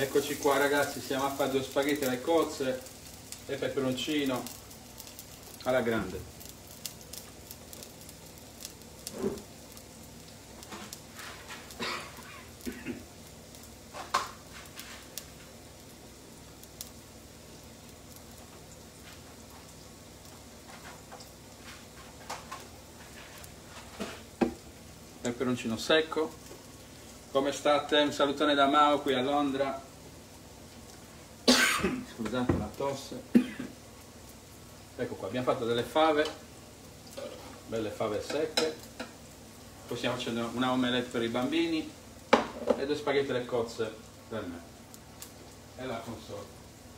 Eccoci qua ragazzi, stiamo a fare due spaghetti alle cozze e peperoncino alla grande. Peperoncino secco. Come state? Un salutone da Mao qui a Londra. Scusate la tosse. Ecco qua, abbiamo fatto delle fave, belle fave secche. Poi stiamo facendo una omelette per i bambini e due spaghetti alle cozze per me. E la console.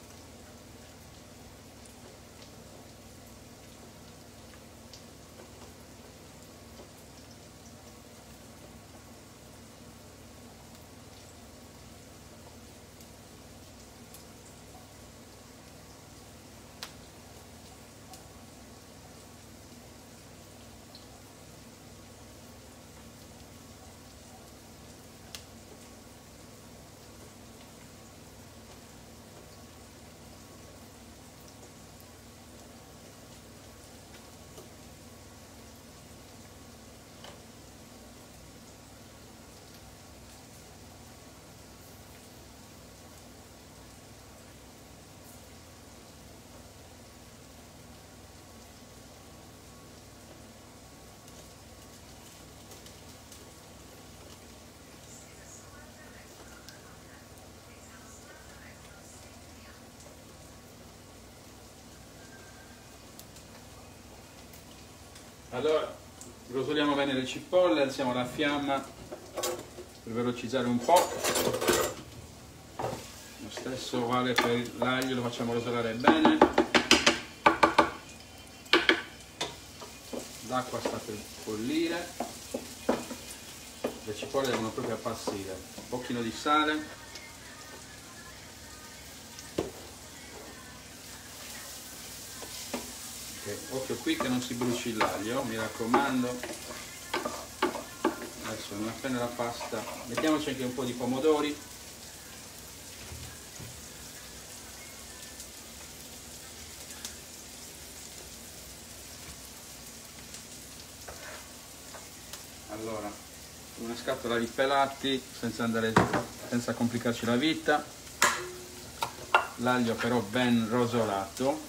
Allora, rosoliamo bene le cipolle, alziamo la fiamma per velocizzare un po'. Lo stesso vale per l'aglio, lo facciamo rosolare bene. L'acqua sta per bollire. Le cipolle devono proprio appassire. Un pochino di sale. Occhio qui che non si bruci l'aglio, mi raccomando. Adesso non appena la pasta, mettiamoci anche un po' di pomodori. Allora, una scatola di pelati senza complicarci la vita. L'aglio però ben rosolato.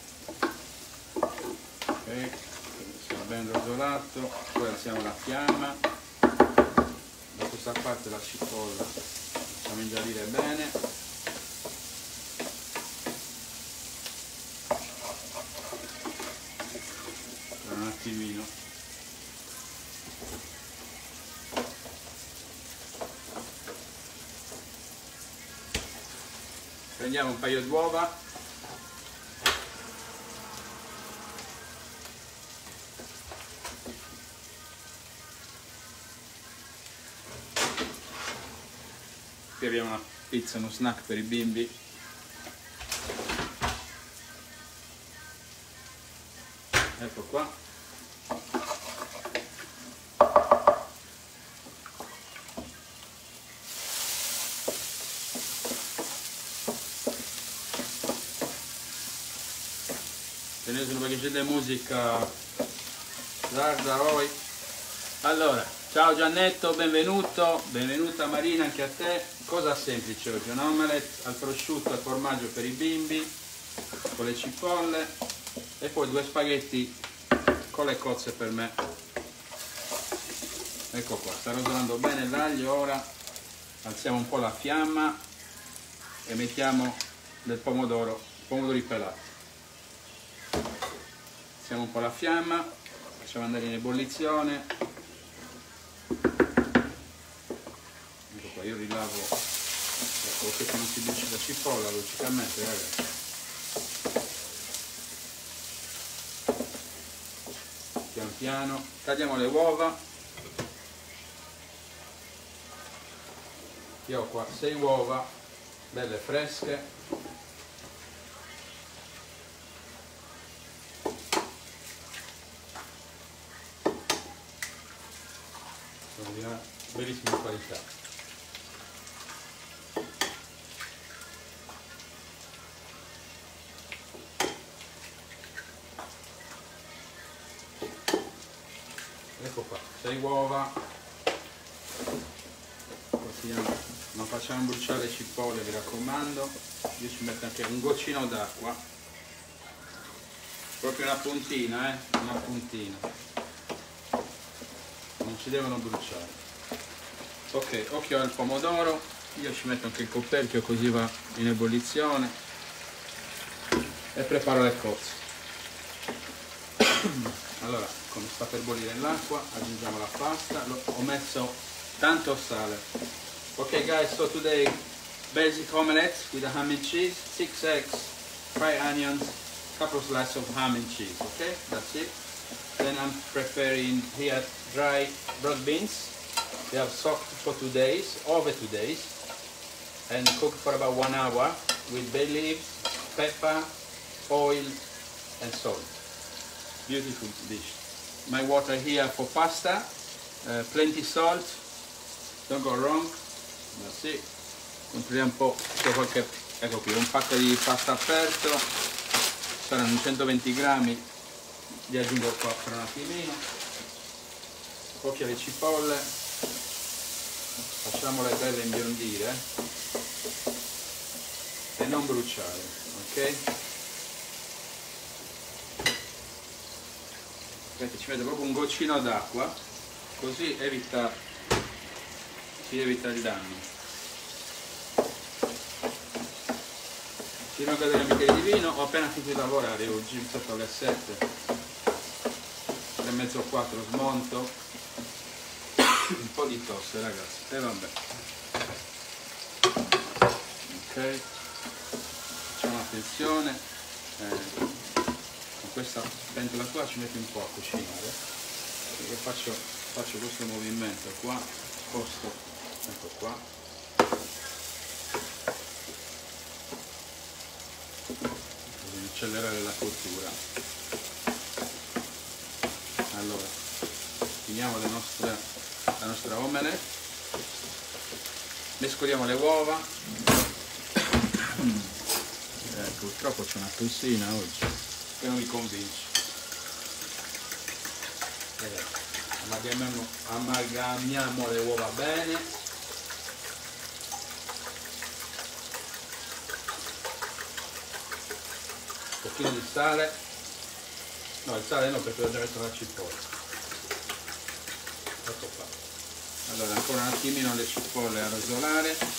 Ben rosolato, poi alziamo la fiamma, da questa parte la cipolla facciamo ingiallire bene, per un attimino, prendiamo un paio di uova. Qui abbiamo una pizza, uno snack per i bimbi. Ecco qua. Tenete una bagaglia di musica. Guarda Roy. Allora, ciao Giannetto, benvenuto. Benvenuta Marina, anche a te. Cosa semplice oggi, un omelette al prosciutto, al formaggio per i bimbi, con le cipolle e poi due spaghetti con le cozze per me. Ecco qua, sta rosolando bene l'aglio, ora alziamo un po' la fiamma e mettiamo del pomodori pelati. Alziamo un po' la fiamma, facciamo andare in ebollizione. Io rilavo, ecco che non si bruci la cipolla logicamente, ragazzi. Pian piano tagliamo le uova. Io ho qua 6 uova belle fresche. Sono di una bellissima qualità. 6 uova, così non facciamo bruciare le cipolle, mi raccomando. Io ci metto anche un goccino d'acqua, proprio una puntina, una puntina, non si devono bruciare. Ok, occhio al pomodoro, io ci metto anche il coperchio così va in ebollizione e preparo le cozze. Allora, come sta per bollire l'acqua, aggiungiamo la pasta. Ho messo tanto sale. Ok guys, so today basic omelette with a ham and cheese, 6 eggs, fried onions, couple of slices of ham and cheese. Okay, that's it. Then I'm preparing here dry broad beans. They have soaked for 2 days, over 2 days, and cooked for about 1 hour with bay leaves, pepper, oil and salt. Beautiful dish. My water here for pasta, plenty salt, don't go wrong. That's it. Controlliamo un po', c'è qualche, ecco qui, un pacco di pasta aperto, saranno 120 grammi, li aggiungo qua per un attimino. Occhio alle cipolle, facciamole belle imbiondire e non bruciare, ok? Ci metto proprio un goccino d'acqua, così si evita il danno. Fino a cadere un bicchiere di vino. Ho appena finito di lavorare oggi, mi sono alle 7, 3 e mezzo, 4, smonto. Un po' di tosse ragazzi, e vabbè. Ok, facciamo attenzione. Questa pentola qua ci metto un po' a cucinare, perché faccio questo movimento qua, sposto, ecco qua, bisogna accelerare la cottura. Allora finiamo la nostra omelette, mescoliamo le uova. Purtroppo c'è una tossina oggi che non mi convince. Amalgamiamo le uova bene. Un pochino di sale. No, il sale no, perché ho già messo la cipolla. Ecco qua. Allora ancora un attimino le cipolle a rosolare.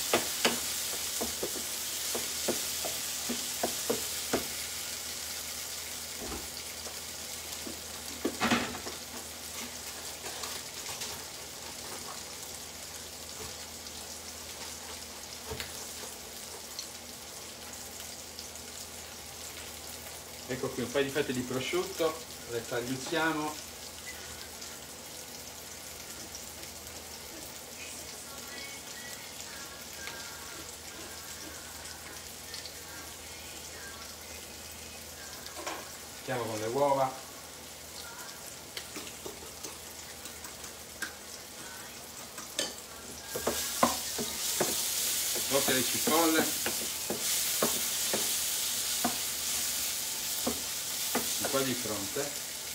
Ecco qui un paio di fette di prosciutto, le tagliuzziamo. Mettiamo con le uova. Occhio alle cipolle. Quasi pronte.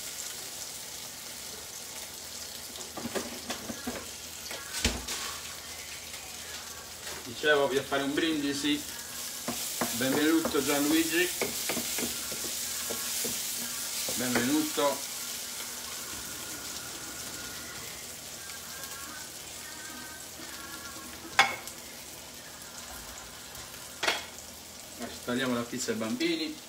Dicevo, voglio fare un brindisi. Benvenuto Gianluigi, benvenuto. Adesso tagliamo la pizza ai bambini.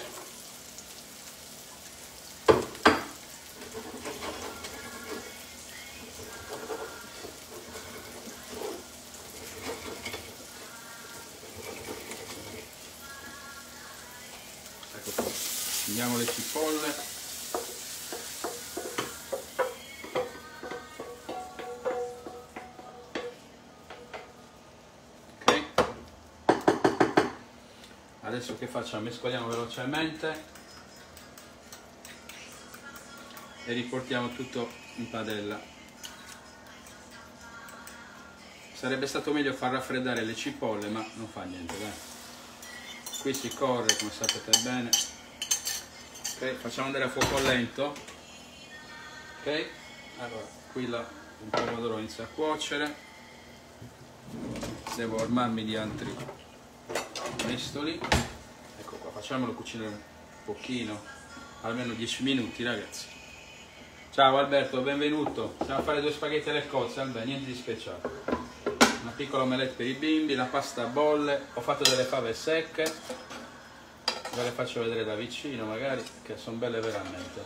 Togliamo le cipolle. Ok. Adesso che facciamo? Mescoliamo velocemente e riportiamo tutto in padella. Sarebbe stato meglio far raffreddare le cipolle, ma non fa niente, dai. Qui si corre, come sapete bene. Ok, facciamo andare a fuoco lento. Ok, allora tranquilla, un pomodoro inizia a cuocere, devo armarmi di altri mestoli. Ecco qua, facciamolo cucinare un pochino, almeno 10 minuti ragazzi. Ciao Alberto, benvenuto. Stiamo a fare 2 spaghetti alle cozze, Alberto, niente di speciale. Una piccola omelette per i bimbi, la pasta a bolle, ho fatto delle fave secche, ve le faccio vedere da vicino magari, che sono belle veramente.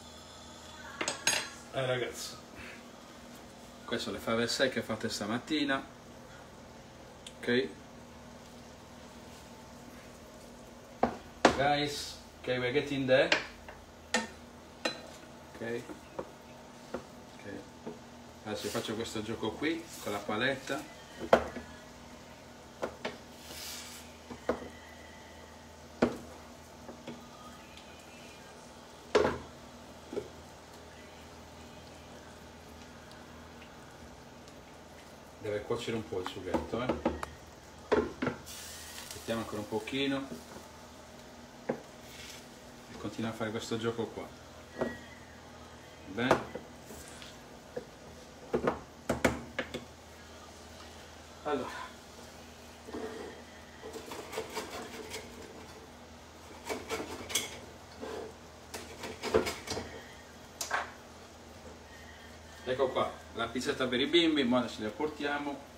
Ragazzi, queste sono le fave secche fatte stamattina, ok? Guys, okay, we're getting there. Ok. Adesso faccio questo gioco qui con la paletta. Deve cuocere un po' il sughetto, Mettiamo ancora un pochino e continuiamo a fare questo gioco qua. Bene. Allora, ecco qua, la pizzetta per i bimbi, ma adesso le portiamo.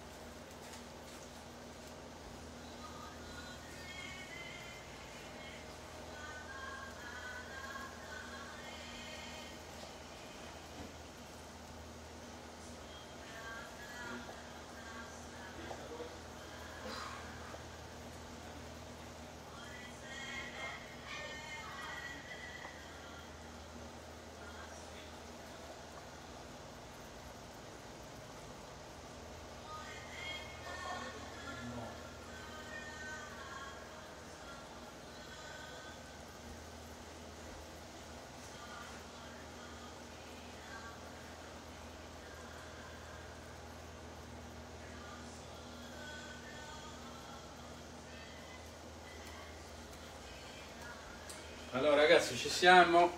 Allora ragazzi, ci siamo.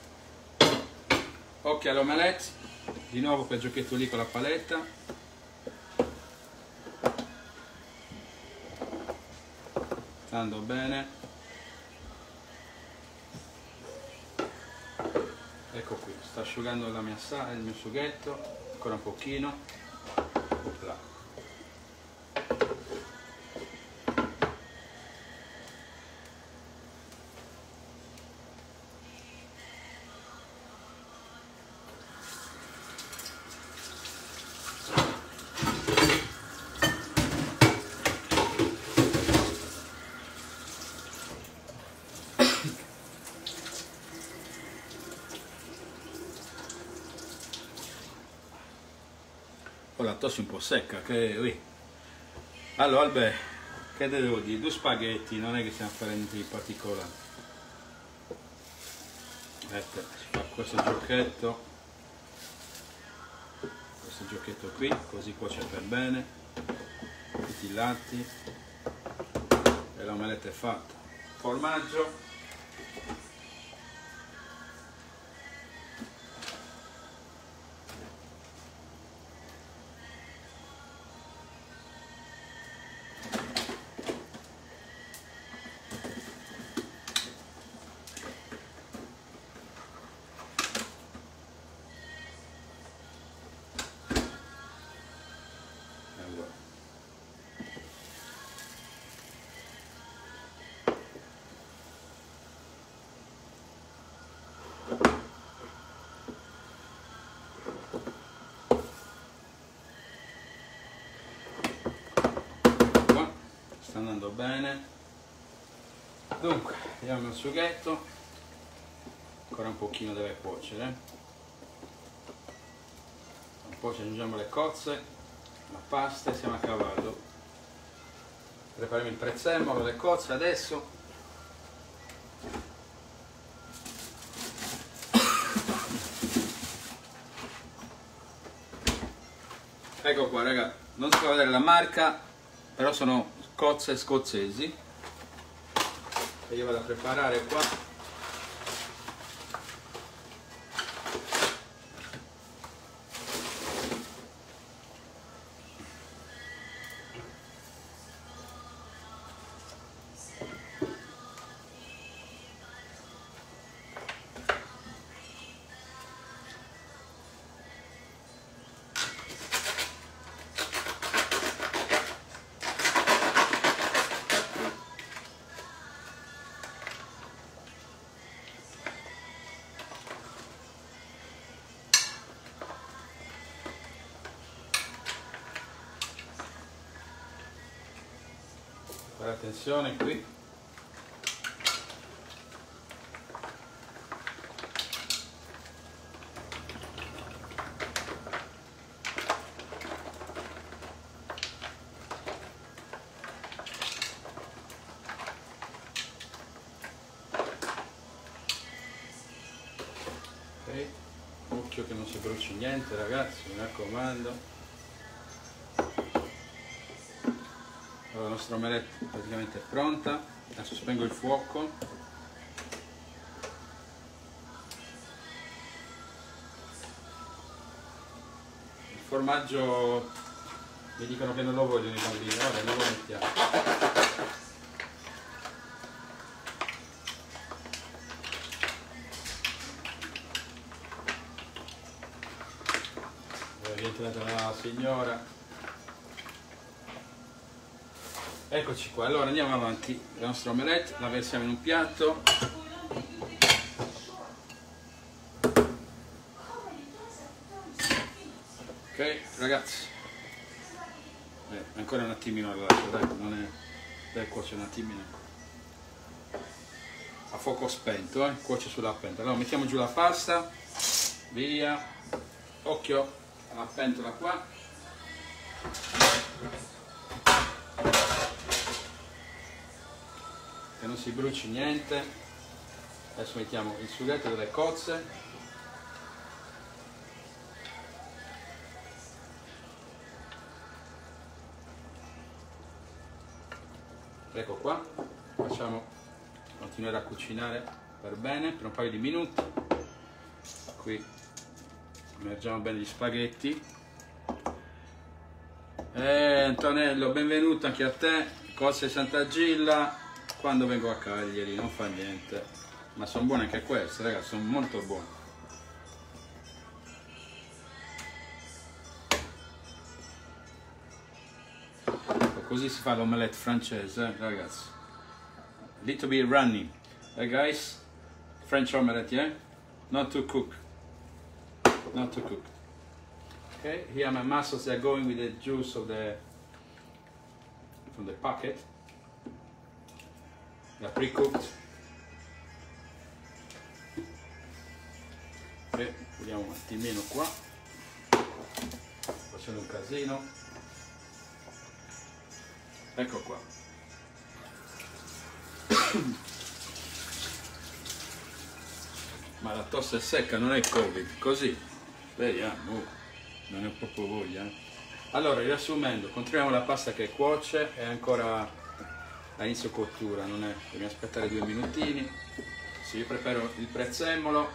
Occhio all'omelette, di nuovo quel giochetto lì con la paletta. Sta andando bene. Ecco qui, sta asciugando la mia il mio sughetto, ancora un pochino. Opla. La tosse un po' secca, che allora Albe, che devo dire, 2 spaghetti, non è che stiamo a fare niente di particolare. Ecco, si fa questo giochetto qui, così cuoce per bene tutti i lati e l'omelette è fatta. Formaggio, sta andando bene. Dunque, vediamo il sughetto, ancora un pochino deve cuocere. Un po' ci aggiungiamo le cozze, la pasta e siamo a cavallo. Prepariamo il prezzemolo, le cozze adesso. Ecco qua raga, non si può vedere la marca, però sono cozze scozzesi che io vado a preparare qua. fare attenzione qui. Ok, occhio che non si bruci niente ragazzi, mi raccomando. Allora, la nostra omelette praticamente è pronta, adesso spengo il fuoco. Il formaggio mi dicono che non lo vogliono i bambini, vabbè, non lo mettiamo. È rientrata la signora. Eccoci qua, allora andiamo avanti, la nostra omelette la versiamo in un piatto. Ok ragazzi, ancora un attimino la lascio, dai, non è, dai, cuoce un attimino a fuoco spento, cuoce sulla pentola. Allora mettiamo giù la pasta, via, occhio alla pentola qua. Che non si bruci niente. Adesso mettiamo il sughetto delle cozze. Ecco qua, facciamo continuare a cucinare per bene per un paio di minuti. Qui immergiamo bene gli spaghetti. Antonello, benvenuto anche a te, cozze Sant'Agilla. Quando vengo a Cagliari non fa niente, ma sono buone anche queste ragazzi, sono molto buone. Così si fa l'omelette francese, ragazzi. Little bit runny, guys. French omelette, yeah? Not to cook. Not to cook. Okay, here my mussels are going with the juice of from the packet. They're pre-cooked. E vediamo un attimino qua, facendo un casino. Ecco qua. Ma la tosse è secca, non è Covid, così. Speriamo, non è proprio voglia. Allora, riassumendo, controlliamo la pasta che cuoce, è ancora a inizio cottura, non è, dobbiamo aspettare 2 minutini. Se io preparo il prezzemolo,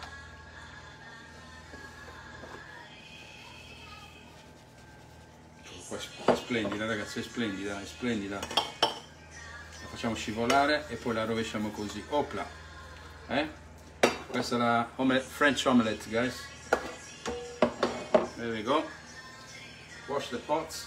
è splendida ragazzi, è splendida, è splendida. La facciamo scivolare e poi la rovesciamo così, opla, questa è la French omelette, guys. There we go. Wash the pots.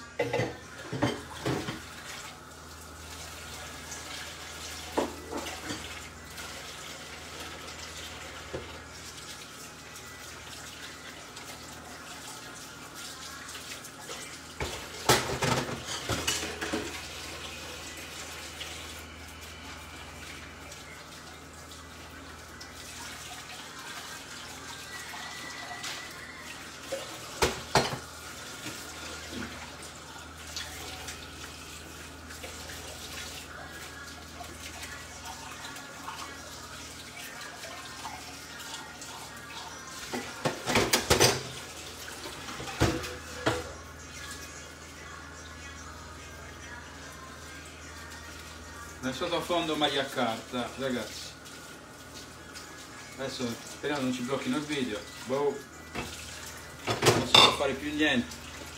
Nel sottofondo maglia carta, ragazzi. Adesso speriamo non ci blocchino il video. Boh, non si può fare più niente.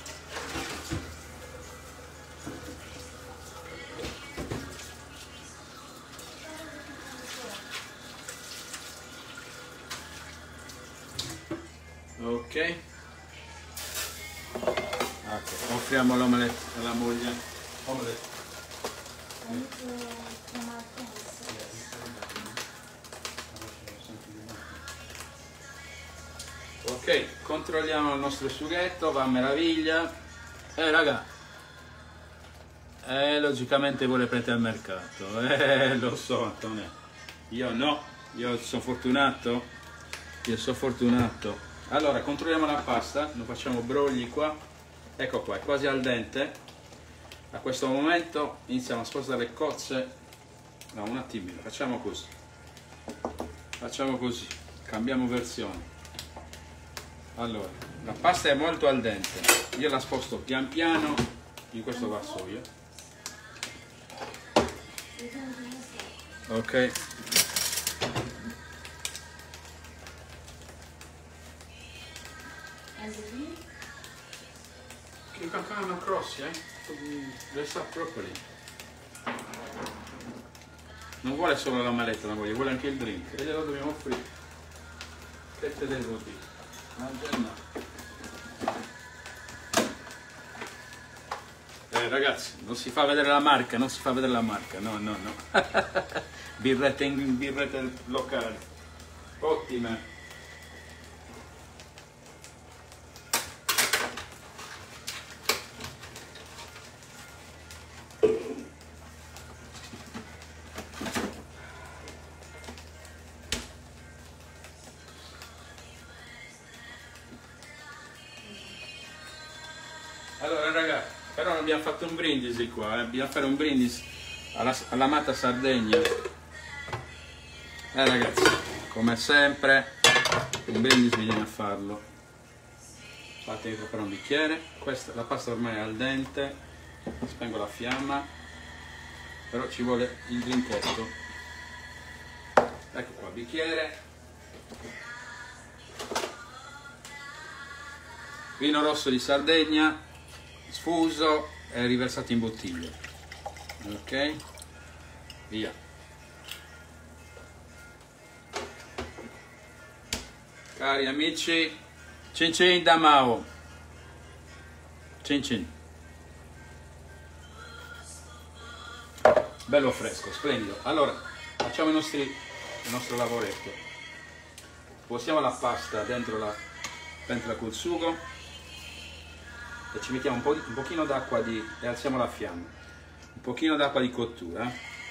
Ok. Ecco, offriamo l'omelette alla moglie. Omelette. Ok, controlliamo il nostro sughetto, va a meraviglia. Raga, Logicamente vuole prendere al mercato. Lo so, Antonio. Io no, io sono fortunato. Io sono fortunato. Allora, controlliamo la pasta, non facciamo brogli qua. Ecco qua, è quasi al dente. A questo momento iniziamo a spostare le cozze. No, un attimino, facciamo così. Facciamo così, cambiamo versione. Allora, la pasta è molto al dente. Io la sposto pian piano in questo vassoio. Ok. You can come across, yeah? Dress up properly. Non vuole solo la maletta, la vuole anche il drink. E glielo dobbiamo offrire. Che te devo dire? Ragazzi, non si fa vedere la marca, non si fa vedere la marca, no, no, no. birrette locali. Ottime. Allora ragazzi, però non abbiamo fatto un brindisi qua, dobbiamo fare un brindisi all'amata Sardegna. Ragazzi, come sempre, un brindisi bisogna farlo. Fatemi preparare un bicchiere. Questa, la pasta ormai è al dente, spengo la fiamma, però ci vuole il drinketto. Ecco qua, bicchiere. Vino rosso di Sardegna, sfuso e riversato in bottiglia. Ok, via. Cari amici, cin cin da Mao, cin cin, bello fresco, splendido. Allora facciamo il nostro lavoretto. Posiamo la pasta dentro la pentola col sugo e ci mettiamo un pochino d'acqua e alziamo la fiamma, un pochino d'acqua di cottura.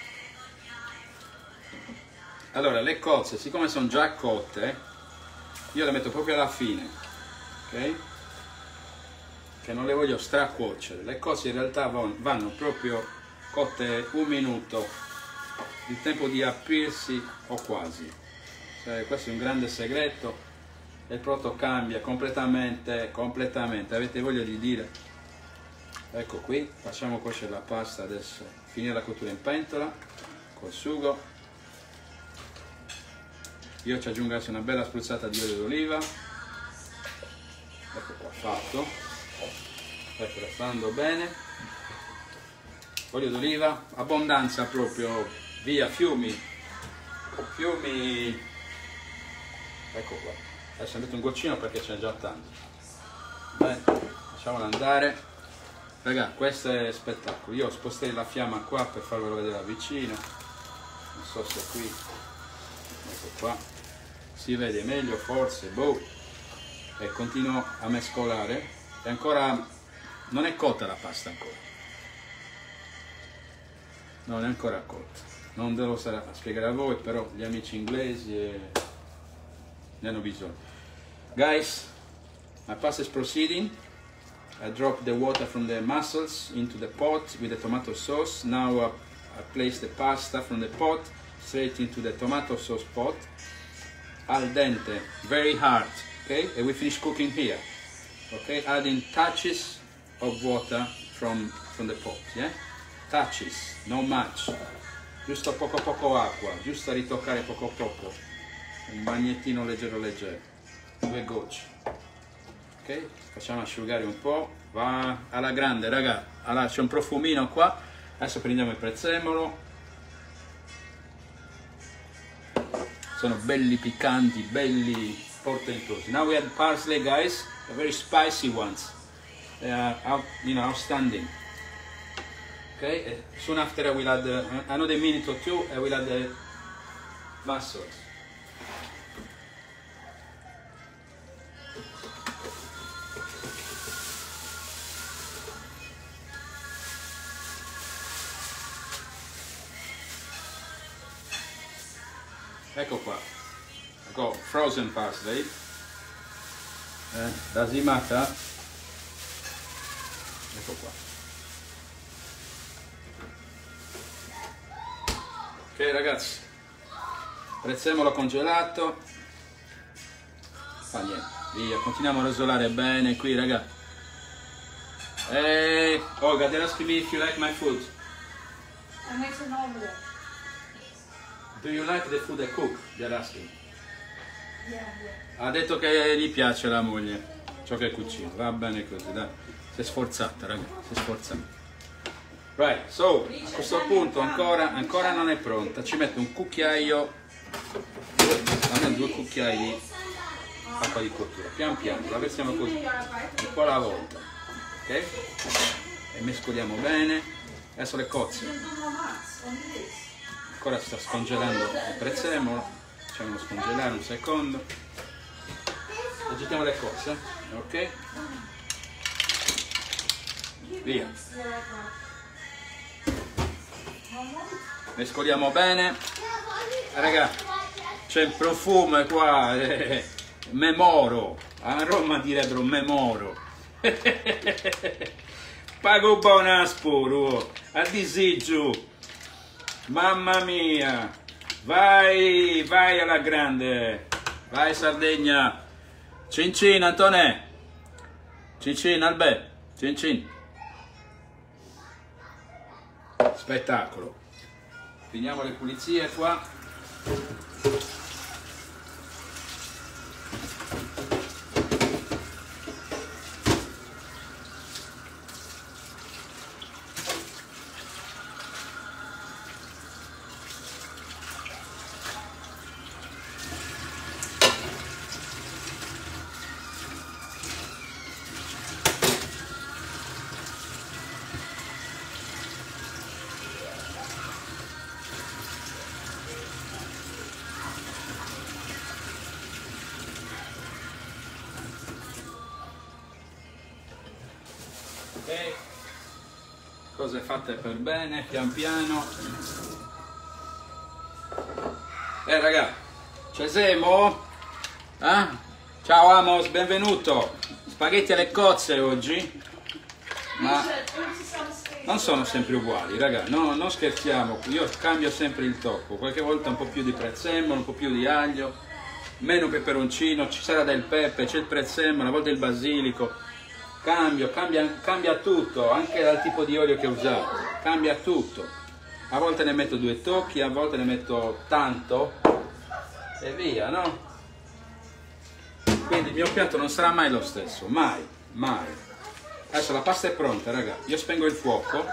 Allora le cozze, siccome sono già cotte, io le metto proprio alla fine, ok? Che non le voglio stracuocere. Le cozze in realtà vanno proprio cotte un minuto, il tempo di aprirsi o quasi. Questo è un grande segreto. Il prodotto cambia completamente, avete voglia di dire? Ecco qui, facciamo cuocere la pasta adesso, finire la cottura in pentola col sugo. Io ci aggiungo adesso una bella spruzzata di olio d'oliva. Ecco qua, fatto. Ecco, restando bene. Olio d'oliva, abbondanza proprio, via, fiumi. Ecco qua. Adesso metto un goccino perché c'è già tanto. Bene, lasciamolo andare. Raga, questo è spettacolo. Io sposterei la fiamma qua per farvelo vedere da vicino. Non so se qui, ecco qua, si vede meglio forse, boh. E continuo a mescolare. E ancora non è cotta la pasta ancora. Non è ancora cotta. Non devo stare a spiegare a voi, però gli amici inglesi ne hanno bisogno. Guys, my pasta is proceeding. I drop the water from the mussels into the pot with the tomato sauce. Now I place the pasta from the pot straight into the tomato sauce pot. Al dente, very hard, okay? And we finish cooking here. Okay, adding touches of water from the pot, yeah? Touches, not much. Giusto poco acqua, giusto a ritoccare poco. Un bagnettino leggero. 2 gocce. Ok, facciamo asciugare un po'. Va alla grande, raga. Allora, c'è un profumino qua. Adesso prendiamo il prezzemolo. Sono belli piccanti, belli portentosi. Now we add parsley, guys. The very spicy ones. They are outstanding. Okay, and soon after I will add another minute or two. I will add the mussels. Ecco qua. Ecco, frozen parsley. Dasimata. Ecco qua. Ok ragazzi, prezzemolo congelato. Fa niente, via, continuiamo a rosolare bene qui ragazzi. Olga, they're asking me if you like my food. I make an omelette. Do you like the food I cook? They're asking. Yeah. Ha detto che gli piace la moglie, ciò che cucina, va bene così, dai. Si è sforzata ragazzi, si è sforzata. Right, so, a questo punto ancora non è pronta, ci metto un cucchiaio, almeno 2 cucchiai di acqua di cottura, pian piano, la versiamo così, un po' alla volta, ok? E mescoliamo bene, adesso le cozze, ancora sta scongelando il prezzemolo, facciamolo scongelare un secondo, agitiamo le cozze, ok? Via. Mescoliamo bene, ragazzi, c'è il profumo qua, memoro, a Roma direbbero memoro, pago buonasporo, a disagio, mamma mia, vai alla grande, vai Sardegna, cin cin Antonè, cin cin Albè, cin cin, spettacolo. Finiamo le pulizie qua. Ok, cose fatte per bene, pian piano. Raga, ci siamo? Ciao Amos, benvenuto. Spaghetti alle cozze oggi, ma non sono sempre uguali, raga, no, non scherziamo, io cambio sempre il tocco, qualche volta un po' più di prezzemolo, un po' più di aglio, meno peperoncino, ci sarà del pepe, c'è il prezzemolo, a volte il basilico. Cambia tutto, anche dal tipo di olio che usate, cambia tutto. A volte ne metto 2 tocchi, a volte ne metto tanto e via, no? Quindi il mio piatto non sarà mai lo stesso, mai. Adesso la pasta è pronta, raga, io spengo il fuoco,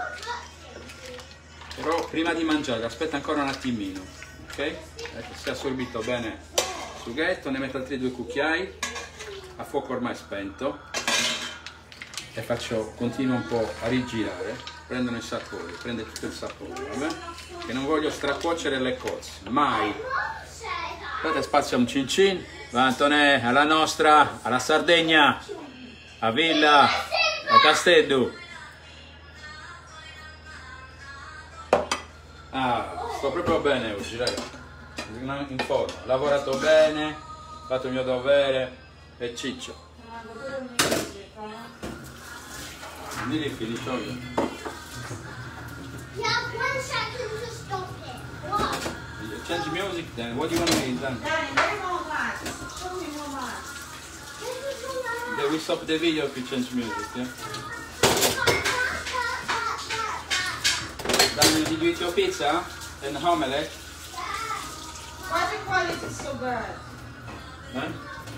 però prima di mangiare aspetta ancora un attimino, ok? Ecco, si è assorbito bene il sughetto, ne metto altri 2 cucchiai, a fuoco ormai spento. E continuo un po' a rigirare, prendono il sapore, prende tutto il sapore, vabbè? Che non voglio stracuocere le cozze, mai. Date spazio a un cin cin, va Antonè, alla nostra, alla Sardegna, a Villa, a Castello. Sto proprio bene oggi, raga, in forma, ho lavorato bene, ho fatto il mio dovere e ciccio. Nearly finished, are you? Yeah, 1 second to stop it. What? Change music then. What do you want to be done? Daddy, where's all that? Show me more that. Then we stop the video if you change music, yeah? Daniel, did you eat your pizza and omelette? Why the quality is so bad? Huh?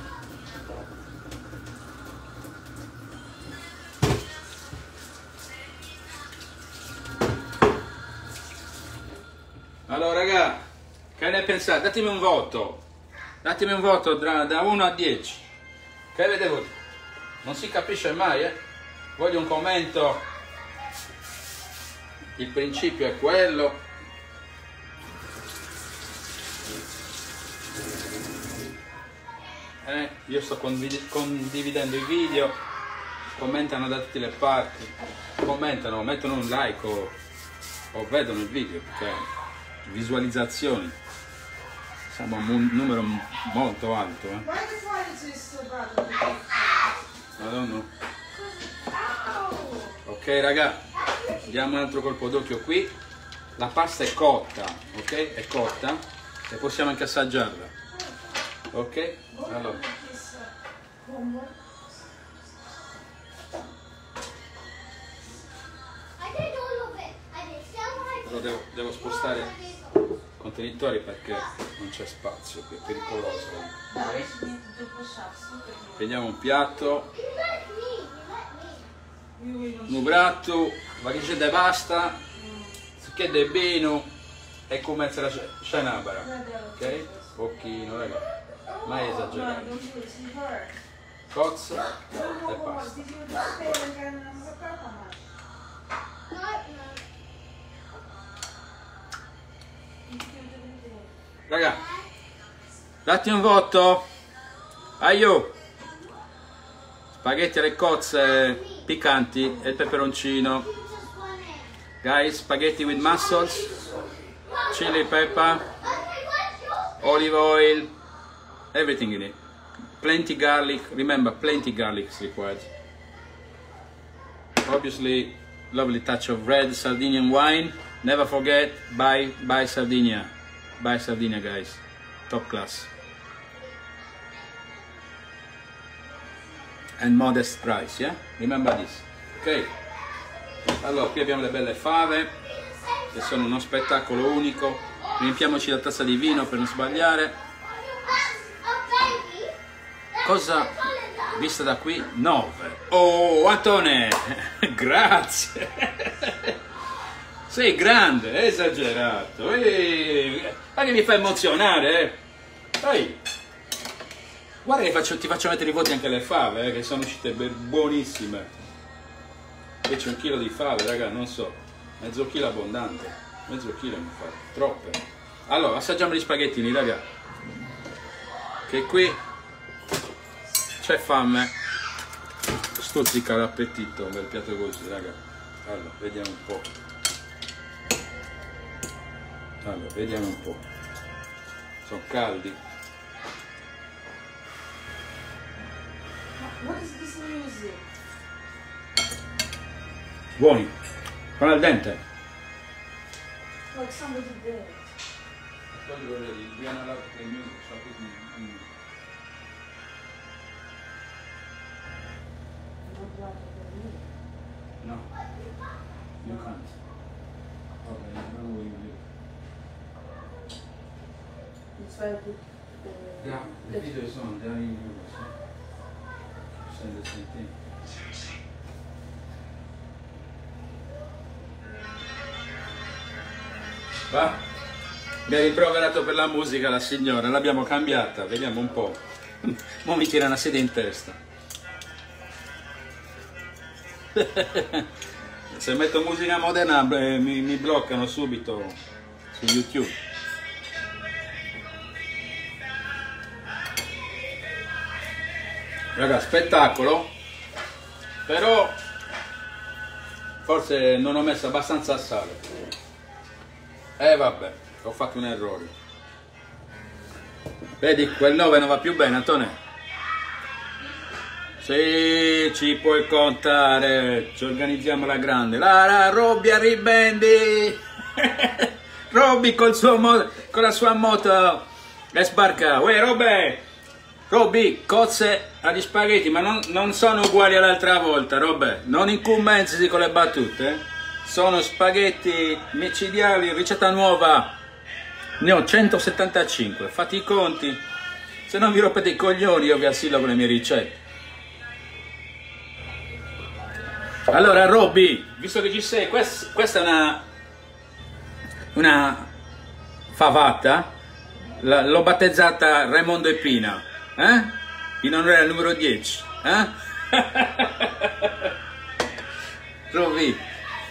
Allora raga, che ne pensate? Datemi un voto da 1 a 10. Che avete avuto? Non si capisce mai, eh? Voglio un commento. Il principio è quello. Io sto condividendo i video, commentano da tutte le parti, commentano, mettono un like o vedono il video, perché visualizzazioni. Siamo a un numero molto alto, eh. Why the quality is so bad? Madonna. Ow! Ok raga, diamo un altro colpo d'occhio qui. La pasta è cotta, ok? È cotta e possiamo anche assaggiarla. Ok? Allora. I did all of it. I did so much. Però devo spostare i contenitori perché non c'è spazio, qui è pericoloso. Dai, ti puxasse. Prendiamo un piatto, You let me. You let me. un prato, ma che c'è da pasta, che è bene e come se la scenabara, ok? Pochino, raga, mai esagerato. Cozza e pasta. No, no. Raga, datti un voto. Aio. Spaghetti alle cozze piccanti e il peperoncino. Just one egg. Guys, spaghetti with mussels, chili pepper, Okay, what's yours? olive oil, everything in it. Plenty garlic, remember plenty garlic is required. Obviously, lovely touch of red Sardinian wine. Never forget, buy Sardinia. Buy Sardinia guys, top class. And modest price, yeah? Remember this. Ok? Allora, qui abbiamo le belle fave, che sono uno spettacolo unico. Riempiamoci la tazza di vino per non sbagliare. A baby. Cosa vista da qui? 9. Oh, Antone! Grazie! Sei grande, esagerato. Ma che mi fa emozionare, eh? Ehi. Guarda che ti faccio mettere i voti anche alle fave, che sono uscite buonissime. Qui c'è un chilo di fave, raga, non so. Mezzo chilo abbondante. Mezzo chilo mi fa. Troppe. Allora, assaggiamo gli spaghettini, raga. Che qui c'è fame. Stuzzica l'appetito, un bel piatto così, raga. Allora, vediamo un po'. Allora, vediamo un po'. Sono caldi. What is this music? Buoni. Con al dente. Like somebody dead. No, you can't. Okay, I don't know where you live. It's like Yeah, the video is on, they are in Europe, so send the same thing. Va? Mi ha rimproverato per la musica la signora, l'abbiamo cambiata, vediamo un po'. Mo mi tira una sedia in testa. Se metto musica moderna mi bloccano subito su YouTube. Raga, spettacolo, però forse non ho messo abbastanza sale. Vabbè, ho fatto un errore. Vedi, quel 9 non va più bene, Antonio? Sì, ci puoi contare, ci organizziamo la grande. La Robby arribendi! Robby con la sua moto e sbarca. Uè, Robby, cozze agli spaghetti, ma non sono uguali all'altra volta, Robby. Non incumbenzi con le battute. Sono spaghetti micidiali, ricetta nuova. Ne ho 175, fate i conti. Se non vi rompete i coglioni io vi assillo con le mie ricette. Allora Robby, visto che ci sei, questa è una favata, l'ho battezzata Raimondo e Pina, in onore al numero 10, Robby.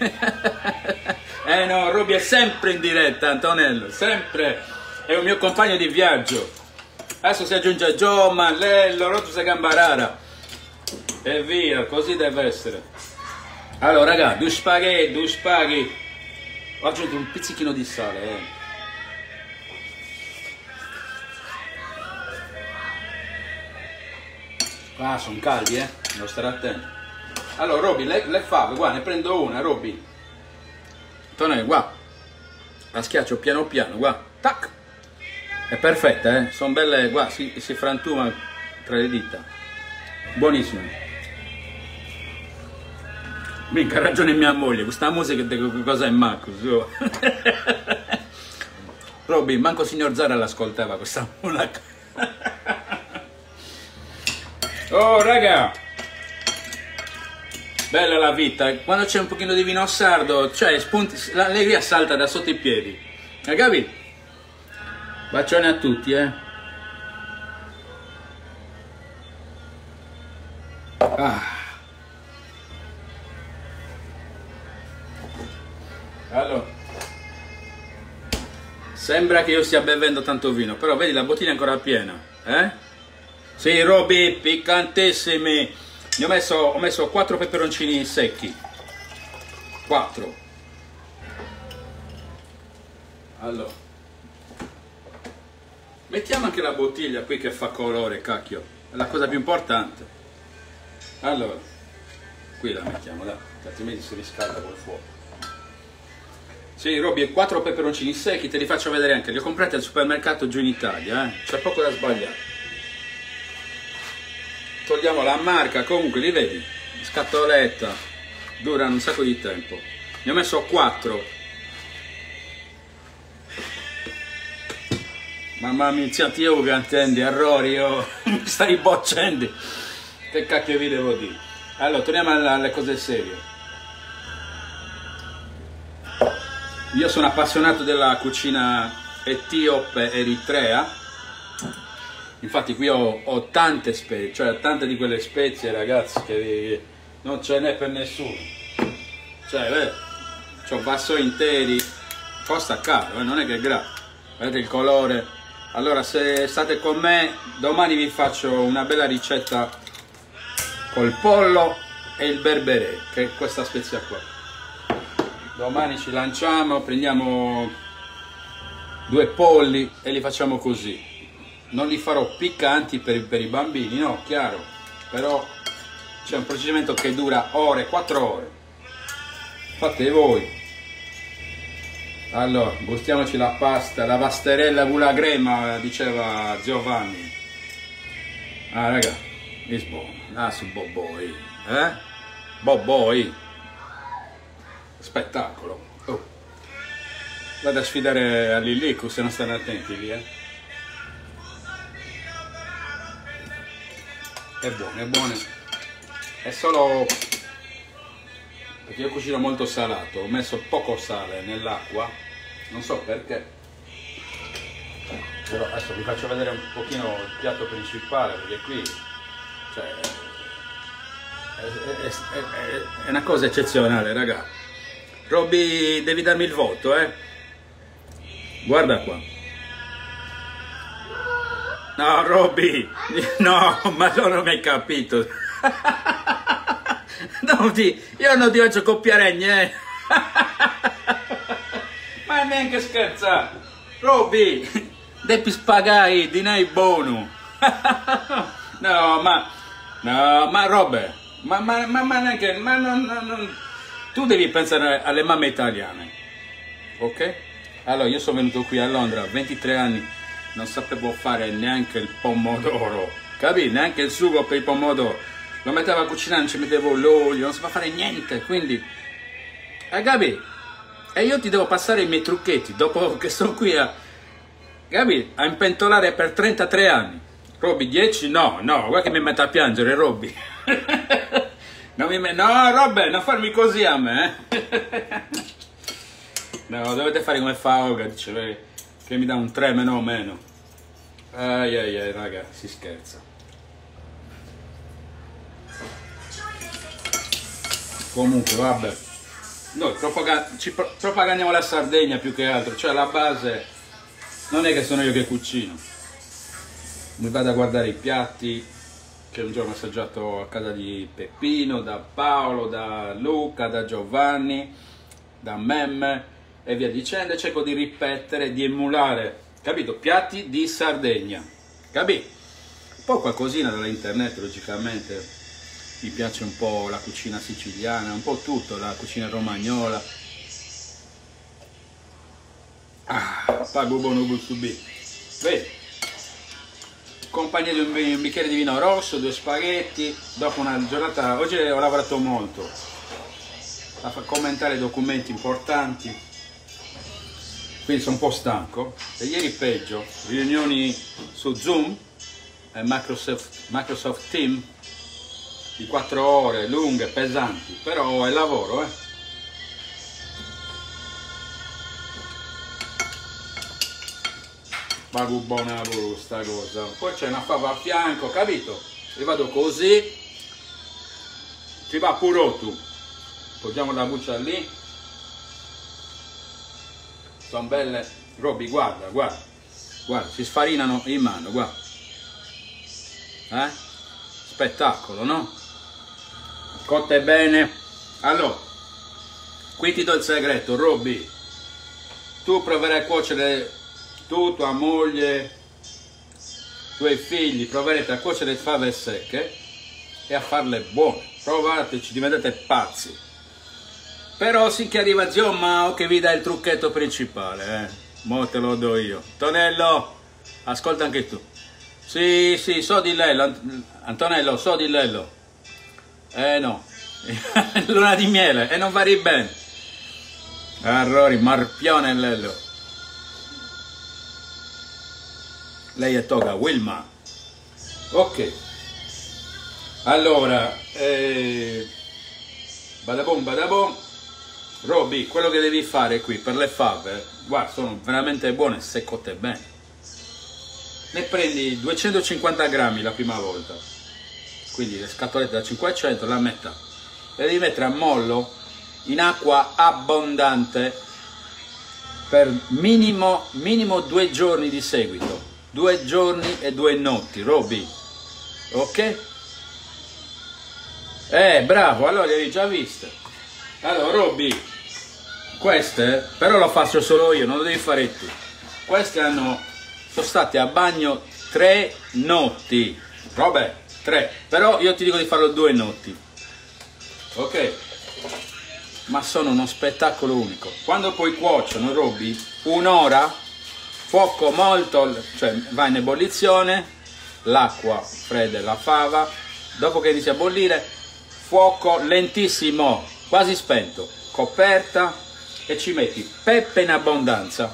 No, Robby è sempre in diretta, Antonello, sempre, è un mio compagno di viaggio. Adesso si aggiunge Gio, Mallello, Rotus Gambarara e via, così deve essere. Allora raga, due spaghetti, ho aggiunto un pizzichino di sale, Ah, sono caldi, devo stare attento. Allora, Roby, le fave, guarda, ne prendo una, Roby. Tonè, guarda. La schiaccio piano piano, guarda. Tac! È perfetta, sono belle, guarda, si frantuma tra le dita. Buonissimo. Mica ha ragione mia moglie, questa musica che cosa è Marcus? Roby, manco signor Zara l'ascoltava questa musica. Oh raga, bella la vita, quando c'è un pochino di vino sardo, cioè spunti, l'allegria salta da sotto i piedi, hai capito? Bacione a tutti, Allora, sembra che io stia bevendo tanto vino, però vedi la bottiglia è ancora piena, Sì, Roby, piccantissimi. Ho messo 4 peperoncini secchi. 4. Allora, mettiamo anche la bottiglia qui che fa colore, cacchio. È la cosa più importante. Allora, qui la mettiamo, dai, altrimenti si riscalda col fuoco. Sì, Roby, 4 peperoncini secchi, te li faccio vedere anche. Li ho comprati al supermercato giù in Italia, C'è poco da sbagliare. Togliamo la marca, comunque li vedi? Scatoletta, durano un sacco di tempo. Ne ho messo 4. Mamma mia, io che intendi, errori, mi stai boccendo. Che cacchio vi devo dire? Allora, torniamo alle cose serie. Io sono appassionato della cucina etiope eritrea, infatti qui ho tante spezie, cioè tante di quelle spezie, ragazzi, che non ce n'è per nessuno. Cioè, c'ho vassoi interi, costa caro, non è che è gratis. Vedete il colore? Allora, se state con me, domani vi faccio una bella ricetta col pollo e il berberè, che è questa spezia qua. Domani ci lanciamo, prendiamo 2 polli e li facciamo così. Non li farò piccanti per i bambini, no, chiaro. Però c'è un procedimento che dura ore, 4 ore. Fate voi. Allora, gustiamoci la pasta, la pasterella con la crema, diceva Giovanni. Ah, raga, è buono. Ah, su Boboi. Boboi. Spettacolo. Vado a sfidare a Lilico se non stanno attenti lì, È buono, è buono. È solo perché io cucino molto salato, ho messo poco sale nell'acqua, non so perché. Però adesso vi faccio vedere un pochino il piatto principale, perché qui, cioè, è una cosa eccezionale, raga. Roby, devi darmi il voto, Guarda qua. No, Roby, no, ma non mi hai capito. No, io non ti faccio copiare niente. Ma neanche scherzare. Roby, devi spagare, dinai buono. No, ma Roby, ma neanche, ma non, tu devi pensare alle mamme italiane, ok? Allora, io sono venuto qui a Londra a 23 anni, non sapevo fare neanche il pomodoro, capì? Neanche il sugo per il pomodoro. Lo mettevo a cucinare, non ci mettevo l'olio, non si può fare niente, quindi, capì? E io ti devo passare i miei trucchetti, dopo che sono qui capì? A impentolare per 33 anni. Roby, 10? No, guarda che mi metto a piangere, Roby. No, Roby, non farmi così a me, No, dovete fare come fa Olga, dice che mi dà un 3 meno. Ai, raga, si scherza. Comunque, vabbè. Noi propagandiamo la Sardegna più che altro, cioè la base non è che sono io che cucino. Mi vado a guardare i piatti che un giorno ho assaggiato a casa di Peppino, da Paolo, da Luca, da Giovanni, da Memme e via dicendo, e cerco di ripetere, di emulare, capito? Piatti di Sardegna, capito? poi qualcosina dalla internet, logicamente. Mi piace un po' la cucina siciliana, un po' tutto, la cucina romagnola. Pago buono subì. Vedi? Compagnia di un bicchiere di vino rosso, 2 spaghetti, dopo una giornata, oggi ho lavorato molto, a commentare documenti importanti, quindi sono un po' stanco, e ieri peggio, riunioni su Zoom, Microsoft Teams, di 4 ore, lunghe, pesanti, però è lavoro, Ma buona sta cosa. Poi c'è una fava a fianco, capito? Io vado così, ci va pure tu. Poggiamo la buccia lì. Sono belle. Robby, guarda, guarda. Guarda, si sfarinano in mano, guarda. Spettacolo, no? Cotte bene. Allora, qui ti do il segreto, Robby. Tu proverai a cuocere, tu, tua moglie, i tuoi figli, proverete a cuocere le fave secche e a farle buone. Provateci, diventate pazzi. Però sinché arriva zio Mao che vi dà il trucchetto principale, Mo te lo do io. Tonello, ascolta anche tu. Sì, sì, so di lello, Antonello, so di lello. No, luna di miele, e non vari bene. Errori, marpione lello. Lei è toga, Wilma. Ok. Allora, badabom, badabom. Robby, quello che devi fare qui per le fave, guarda, sono veramente buone se cotte bene. Ne prendi 250 grammi la prima volta, quindi le scatolette da 500, la metà, le devi mettere a mollo in acqua abbondante per minimo 2 giorni di seguito, 2 giorni e 2 notti, Robby, ok? Bravo, allora le hai già viste. Allora Robby, queste però lo faccio solo io, non lo devi fare tu. Queste sono state a bagno 3 notti, vabbè, 3, però io ti dico di farlo 2 notti, ok? Ma sono uno spettacolo unico. Quando poi cuociono, Robby, un'ora, fuoco molto, cioè va in ebollizione, l'acqua fredda e la fava, dopo che inizia a bollire, fuoco lentissimo, quasi spento, coperta, e ci metti pepe in abbondanza,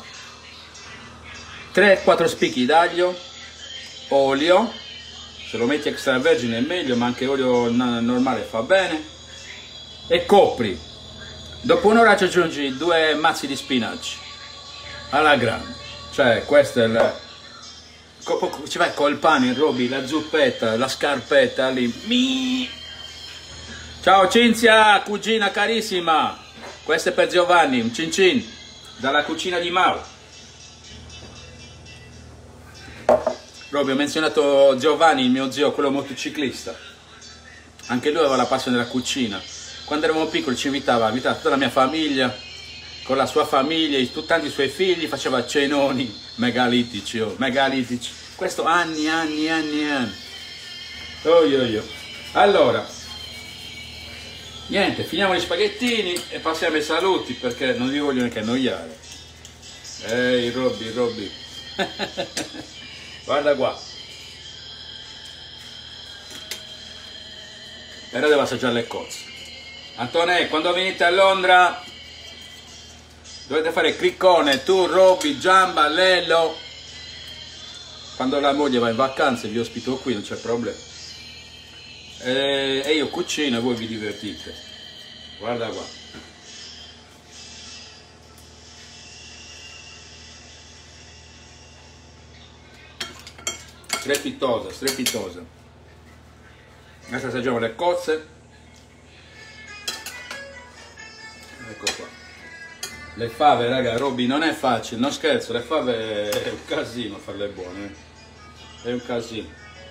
3-4 spicchi d'aglio, olio, se lo metti extravergine è meglio, ma anche olio normale fa bene, e copri. Dopo un'ora ci aggiungi 2 mazzi di spinaci alla grande, cioè questo è ci vai col pane, Robby, la zuppetta, la scarpetta lì. Ciao Cinzia, cugina carissima, questo è per Giovanni, un cin cin dalla cucina di Mao. Robby, ho menzionato Giovanni, il mio zio, quello motociclista, anche lui aveva la passione della cucina. Quando eravamo piccoli ci invitava tutta la mia famiglia, con la sua famiglia, tanti suoi figli, faceva cenoni megalitici, megalitici. Questo anni. Allora, niente, finiamo gli spaghettini e passiamo ai saluti perché non vi voglio neanche annoiare. Ehi Robby. Guarda qua. Però devo assaggiare le cozze. Antonè, quando venite a Londra dovete fare criccone, tu, Robby, Giamba, Lello. Quando la moglie va in vacanze vi ospito qui, non c'è problema. E io cucino e voi vi divertite. Guarda qua. Strepitosa. Adesso assaggiamo le cozze. Ecco qua. Le fave, raga, Robby, non è facile, non scherzo, le fave è un casino farle buone. È un casino.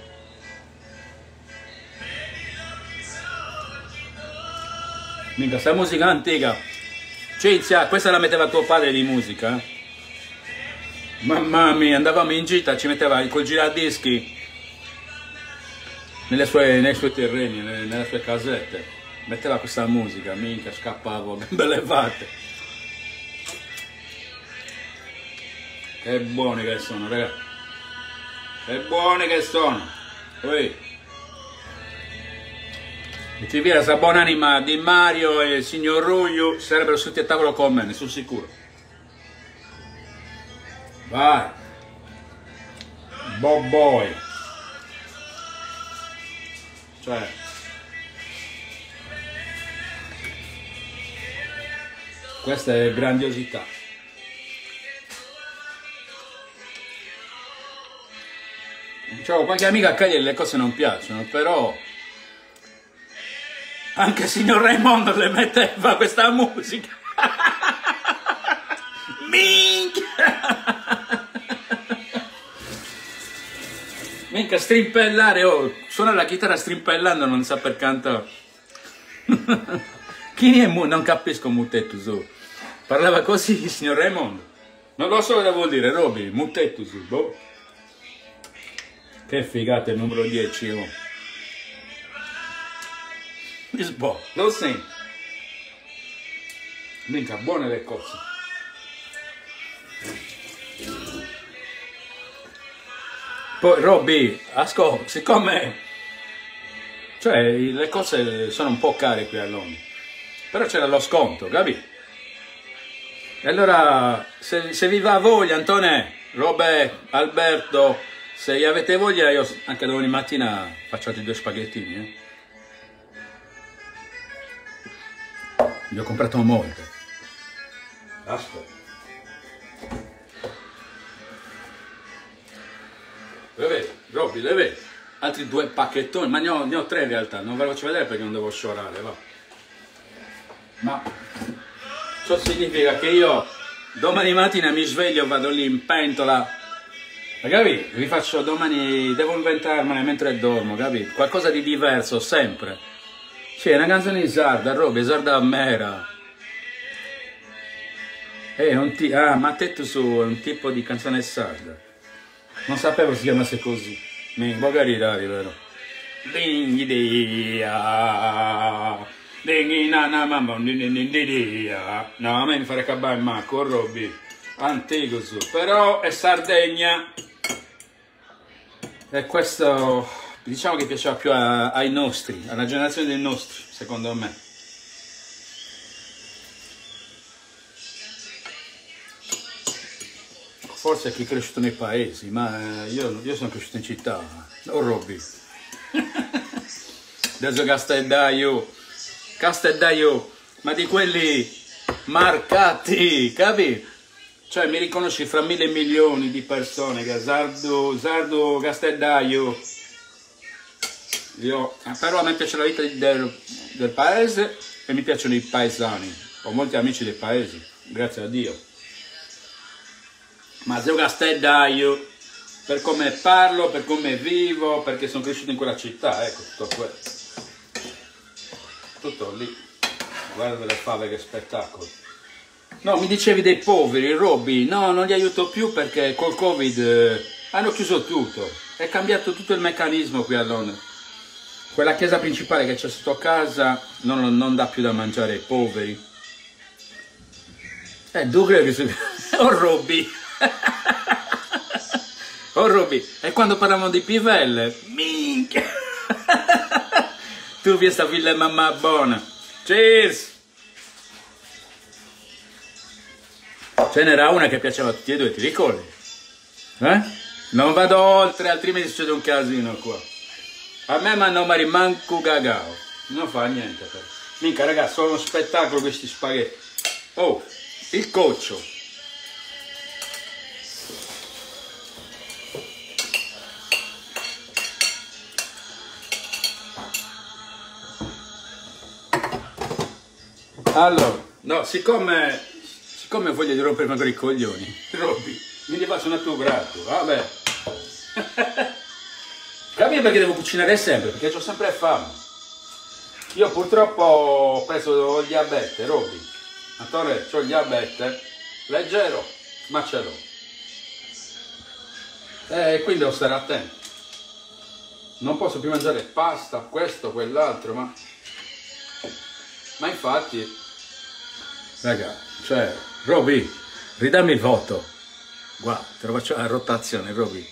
Mica, sta musica antica. Cinzia, questa la metteva tuo padre di musica, Mamma mia, andavamo in gita, ci metteva col giradischi nei suoi terreni, nelle sue casette. Metteva questa musica, minchia, scappavo, belle fatte. Che buoni che sono, ragazzi. Che buoni che sono. Poi. E ti via questa buona anima di Mario e il signor Ruglio sarebbero seduti a tavolo con me, ne sono sicuro. Vai. Bob Boy. Cioè. Questa è grandiosità. C'ho qualche amica a Cagliari le cose non piacciono, però anche il signor Raimondo le metteva questa musica. Minchia! Minchia, strimpellare, oh, suona la chitarra strimpellando, non sa per cantare. Chi è non capisco mutetto su. Parlava così il signor Raimondo. Non lo so cosa vuol dire, Roby, mutetto su, boh. Che figata il numero 10, oh. Lisboa, lo senti? Minchia, buone le cose. Poi Robby, ascolta, siccome cioè le cose sono un po' care qui a Londra, però c'era lo sconto, capi? E allora se vi va voglia, Antonè, Robè, Alberto, se avete voglia io anche domani mattina faccio altri 2 spaghettini, eh? Li ho comprato molte. Aspetta. Le vedi, Robby, le vedi? Altri 2 pacchettoni, ma ne ho 3 in realtà, non ve lo faccio vedere perché non devo sciorare, va. Ma ciò significa che io domani mattina mi sveglio, vado lì in pentola, capi? Vi faccio domani, devo inventarmene mentre dormo, capi? Qualcosa di diverso, sempre. C'è una canzone di sarda, Robby, sarda mera. Ma te tu su un tipo di canzone sarda. Non sapevo si chiamasse così. Magari rari, vero? No, a me mi fa recabare il macco, Robby. Antico su. Però è Sardegna. E questo, diciamo che piaceva più ai nostri, alla generazione dei nostri, secondo me. Forse chi è cresciuto nei paesi, ma io sono cresciuto in città, oh Robby. Adesso Castellaio, ma di quelli marcati, capi? Cioè mi riconosci fra 1000 milioni di persone, che Sardo Castellaio. Però a me piace la vita del paese e mi piacciono i paesani. Ho molti amici dei paesi, grazie a Dio. Ma Zio Castellaio, per come parlo, per come vivo, perché sono cresciuto in quella città, ecco, tutto quello. Tutto lì. Guarda le fave, che spettacolo. No, mi dicevi dei poveri, Robby, no, non li aiuto più perché col Covid hanno chiuso tutto. È cambiato tutto il meccanismo qui a Londra. Quella chiesa principale che c'è sotto casa non dà più da mangiare ai poveri. Oh Robby! Oh Robby, e quando parlavamo di pivelle, minchia! Tu vi sta figlia mamma buona. Cheers! Ce n'era una che piaceva a tutti e 2, ti ricordi? Eh? Non vado oltre, altrimenti succede un casino qua. A me non mi rimanco cagao. Non fa niente però. Minchia ragazzi, sono uno spettacolo questi spaghetti. Oh, il coccio. Allora, no, siccome voglio di rompermi ancora i coglioni, Robby, mi ne faccio un altro grato, vabbè. Capite perché devo cucinare sempre? Perché ho sempre fame. Io purtroppo ho preso il diabete, Robby. Attore, ho il diabete, leggero, ma ce l'ho. E quindi devo stare attento. non posso più mangiare pasta, questo, quell'altro, ma infatti, raga, cioè, Roby, ridammi il voto, guarda, te lo faccio a rotazione, Roby,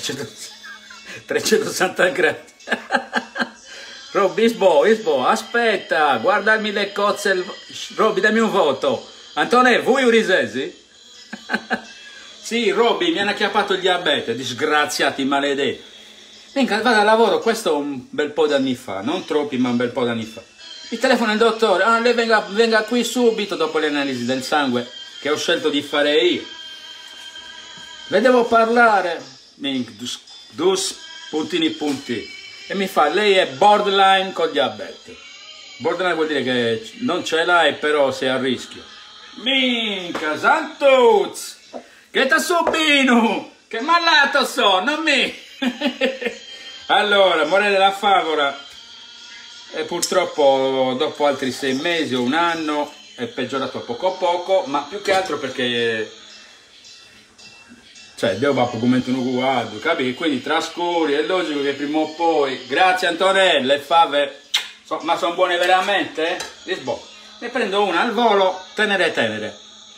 360 gradi, Roby, isbo, aspetta, guardarmi le cozze, Roby, dammi un voto, Antonè, vuoi un risesi? Sì, Roby, mi hanno acchiappato il diabete, disgraziati maledetti. Venga, vado al lavoro, questo un bel po' d'anni fa, non troppi, ma un bel po' d'anni fa. Mi telefona il dottore, lei venga qui subito dopo le analisi del sangue che ho scelto di fare io. Le devo parlare, dus puntini. E mi fa, lei è borderline col diabete. Borderline vuol dire che non ce l'hai, però sei a rischio. Minchia, santuzzi! Che t'ha subito? Che malato sono, non mi... Allora, morale della favola, e purtroppo dopo altri 6 mesi o un anno è peggiorato poco a poco, ma più che altro perché... Cioè, Dio va a commento un guardo, capi? Quindi trascuri, è logico che prima o poi... Grazie Antonella, le fave... ma sono buone veramente? Lisboa. Ne prendo una al volo, tenere.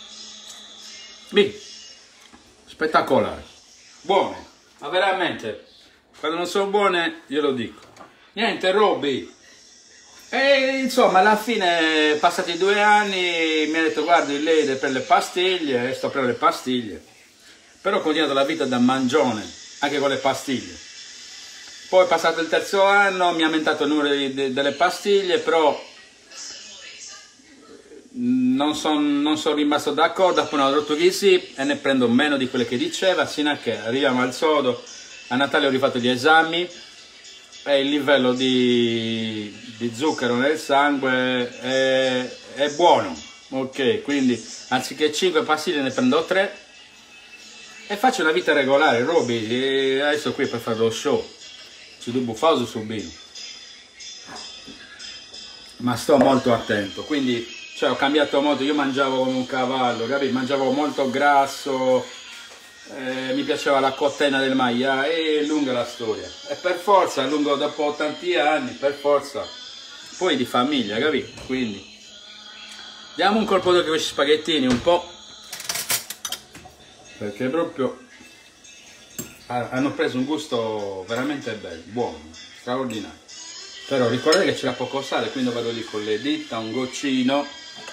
Bì. Spettacolare, buone, ma veramente, quando non sono buone glielo dico. Niente, Roby, e insomma alla fine, passati 2 anni, mi ha detto guardi lei deve prendere le pastiglie, e sto prendendo le pastiglie, però ho continuato la vita da mangione, anche con le pastiglie. Poi passato il 3° anno mi ha aumentato il numero delle pastiglie, però non sono rimasto d'accordo, appena ho detto che sì e ne prendo meno di quelle che diceva, sino a che arriviamo al sodo. A Natale ho rifatto gli esami e il livello di zucchero nel sangue è buono, ok, quindi anziché 5 pastiglie ne prendo 3 e faccio una vita regolare, Roby, e adesso qui per fare lo show ci devo buffare subito, ma sto molto attento, quindi cioè, ho cambiato molto, io mangiavo come un cavallo, capito? Mangiavo molto grasso, mi piaceva la cottena del maiale, è lunga la storia. E per forza, lungo dopo tanti anni, per forza, poi di famiglia, capito? Quindi, diamo un colpo d'occhio a questi spaghettini, un po', perché proprio hanno preso un gusto veramente bello, buono, straordinario. Però ricordate che c'era poco sale, quindi vado lì con le dita, un goccino,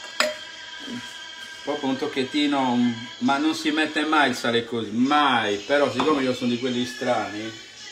proprio un tocchettino, ma non si mette mai il sale così, mai. Però siccome io sono di quelli strani,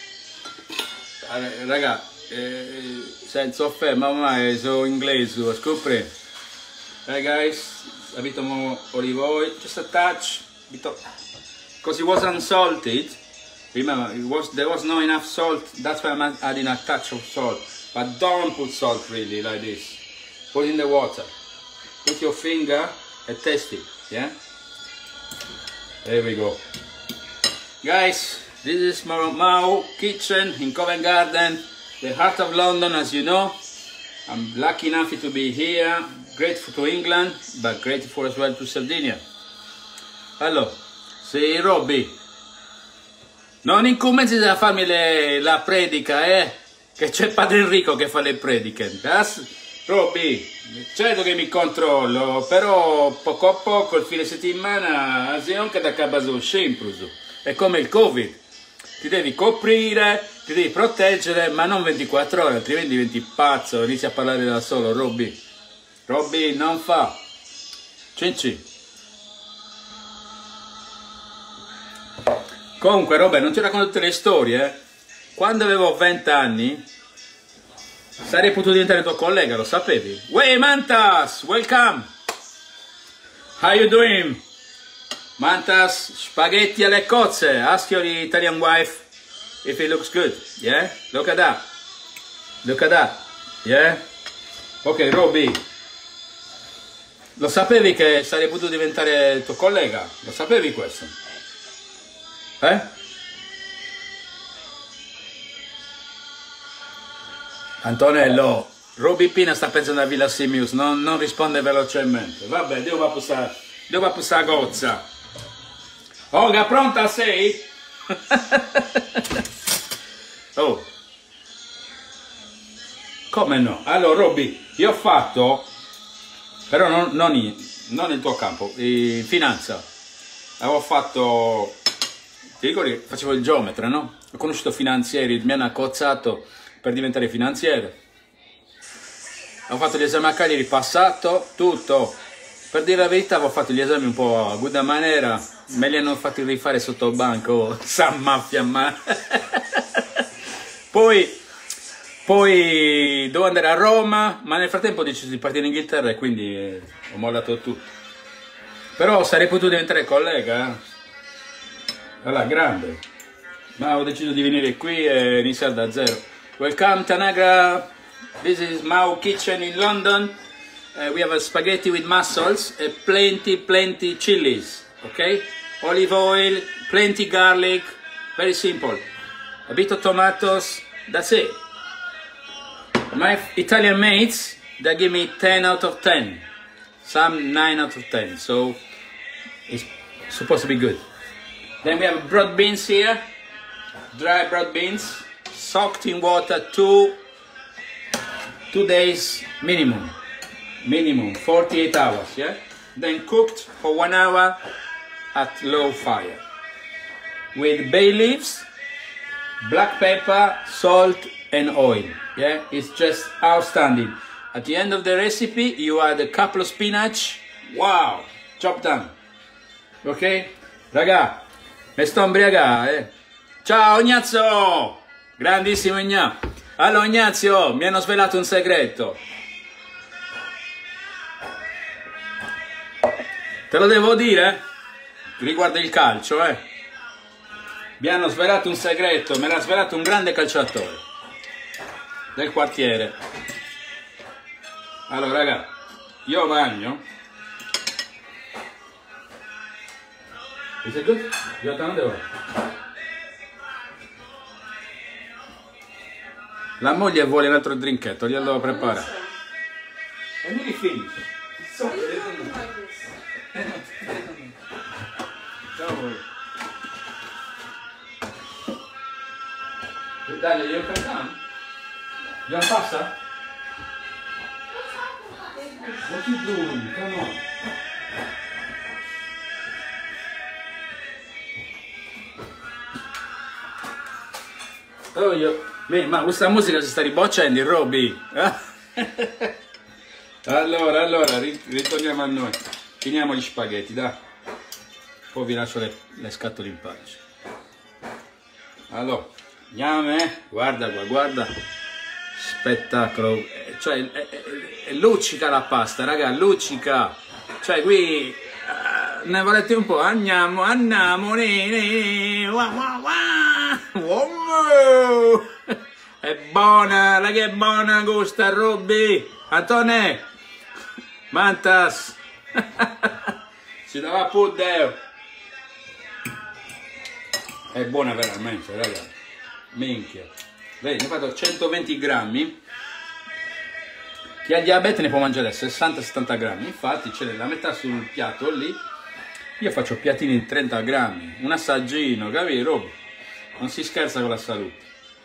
raga, senza offesa, ma sono inglese, scopri. Hey guys, a bit more olive oil, just a touch, because it wasn't salted. Remember, there was not enough salt, that's why I'm adding a touch of salt. But don't put salt really like this. Put in the water. Put your finger and taste it, yeah? There we go. Guys, this is Mau Kitchen in Covent Garden, the heart of London, as you know. I'm lucky enough to be here, grateful to England, but grateful as well to Sardinia. Allora, sei Roby, non incominci a farmi la predica, che c'è Padre Enrico che fa le prediche. Roby, certo che mi controllo, però poco a poco il fine settimana si non che da cabaso sempre. È come il Covid, ti devi coprire, ti devi proteggere, ma non 24 ore, altrimenti diventi pazzo, inizi a parlare da solo, Roby. Roby, non fa. Cinci. Comunque, Roby, non ti racconto tutte le storie, Quando avevo 20 anni, sarei potuto diventare tuo collega, lo sapevi? Wey, Mantas, welcome! How you doing? Mantas, spaghetti alle cozze. Ask your Italian wife if it looks good. Yeah? Look at that. Look at that. Yeah? Ok, Roby. Lo sapevi che sarei potuto diventare tuo collega? Lo sapevi questo? Antonello, Roby Pina sta pensando a Villa Simius, non risponde velocemente. Vabbè, devo passare gozza. Olga, pronta sei? Oh, Come no? Allora, Robby, io ho fatto, però non nel tuo campo, in finanza. Avevo fatto, ti ricordi, facevo il geometra, no? Ho conosciuto finanzieri, mi hanno accozzato per diventare finanziere. Ho fatto gli esami a Cagliari, passato, tutto. Per dire la verità, avevo fatto gli esami un po' a guida maniera, me li hanno fatti rifare sotto il banco, San Mafia, ma... Poi dovevo andare a Roma, ma nel frattempo ho deciso di partire in Inghilterra e quindi ho mollato tutto. Però sarei potuto diventare collega, alla grande. Ma ho deciso di venire qui e iniziare da zero. Welcome Tanagra, this is Mau Kitchen in London. We have a spaghetti with mussels and plenty chilies, okay? Olive oil, plenty garlic, very simple. A bit of tomatoes, that's it. My Italian mates, they give me 10 out of 10. Some 9 out of 10, so it's supposed to be good. Then we have broad beans here, dry broad beans, soaked in water 2 days minimum, 48 hours, yeah? Then cooked for 1 hour at low fire. With bay leaves, black pepper, salt and oil, yeah? It's just outstanding. At the end of the recipe, you add a couple of spinach, wow, job done. Ok? Raga, mi sto imbriagando, Ciao Ignazio! Grandissimo Ignazio! Allora Ignazio, mi hanno svelato un segreto. Te lo devo dire? Riguardo il calcio, Mi hanno svelato un segreto, me l'ha svelato un grande calciatore del quartiere. Allora raga, io bagno. Is it good? Io devo. La moglie vuole un altro drinketto, glielo devo preparare. E mi rifinish. Why are you talking like this? Ciao. Dai, io facciamo? Già passa? What you doing? Come on. Oh, ma questa musica si sta riboccendo, Robby. Allora, ritorniamo a noi. Finiamo gli spaghetti, dai. Poi vi lascio le scatole in pace. Allora, andiamo, Guarda qua, guarda. Spettacolo. Cioè, luccica la pasta, raga, luccica. Cioè, qui... ne volete un po'? Andiamo, wow. È buona, raga, è buona gusta, Robby. Antone, Mantas. Ci dava pure. È buona veramente, raga. Minchia. Vedi, ne ho fatto 120 grammi. Chi ha diabete ne può mangiare 60-70 grammi. Infatti c'è la metà sul piatto lì. Io faccio piattini di 30 grammi. Un assaggino, capito? Non si scherza con la salute.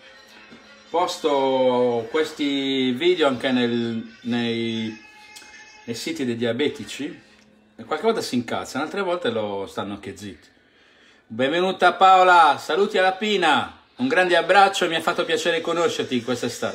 Posto questi video anche nei siti dei diabetici. E qualche volta si incazzano, altre volte lo stanno anche zitti. Benvenuta Paola, saluti alla Pina. Un grande abbraccio, mi ha fatto piacere conoscerti quest'estate.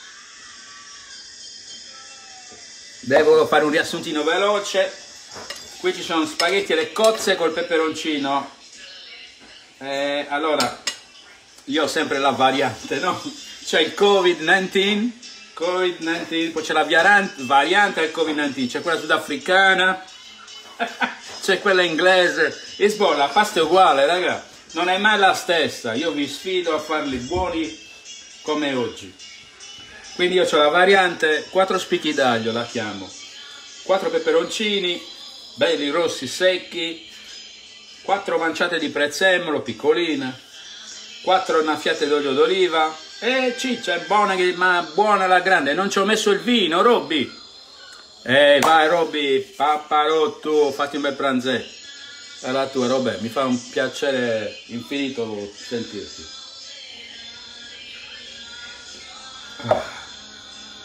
Devo fare un riassuntino veloce. Qui ci sono spaghetti alle cozze col peperoncino. Allora, io ho sempre la variante, no? C'è il Covid-19, poi c'è la variante del Covid-19, c'è quella sudafricana, c'è quella inglese. E la pasta è uguale, raga. Non è mai la stessa. Io vi sfido a farli buoni come oggi. Quindi io ho la variante 4 spicchi d'aglio, la chiamo, 4 peperoncini belli rossi secchi, 4 manciate di prezzemolo piccoline, 4 annaffiate d'olio d'oliva e ciccia, è buona, ma buona alla grande. Non ci ho messo il vino, Robby. Vai Robby, papparotto, fatti un bel pranzetto. È la tua, Robè, mi fa un piacere infinito sentirti.